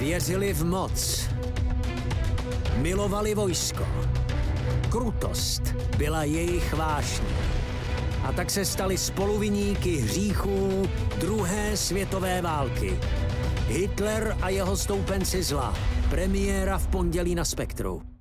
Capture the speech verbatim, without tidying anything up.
Věřili v moc. Milovali vojsko. Krutost byla jejich vášní. A tak se stali spoluviníky hříchů druhé světové války. Hitler a jeho stoupenci zla. Premiéra v pondělí na Spektru.